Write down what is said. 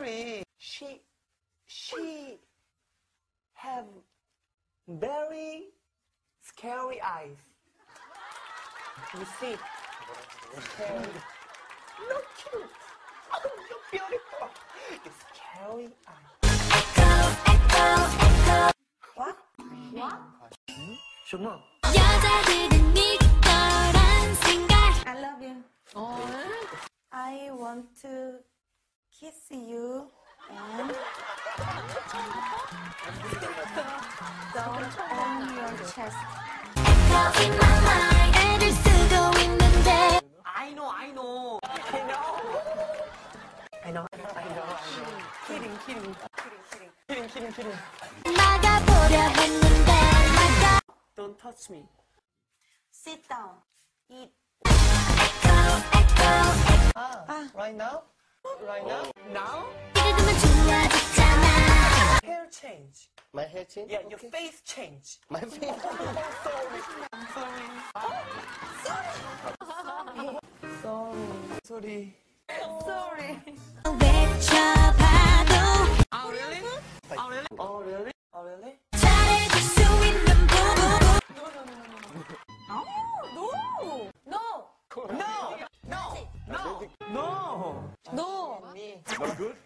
scary. She have very scary eyes. You see? Scary. No cute. Oh, you're beautiful. It's scary eyes. What? What? 정말. 여자들은 네 거란 생각. I love you. I want to kiss you and don't on your chest. Echo in my mind. 애들 쓰고 있는데. I know. Kidding. 막아보려 했는데 막아. Don't touch me. Sit down. Eat. Right now? Now? 이러면 좋아졌잖아. Hair change. My hair change? Yeah, your face change. My face. Sorry. 외쳐봐도 Oh, really? 잘해줄 수 있는 부분. No. No. Not good?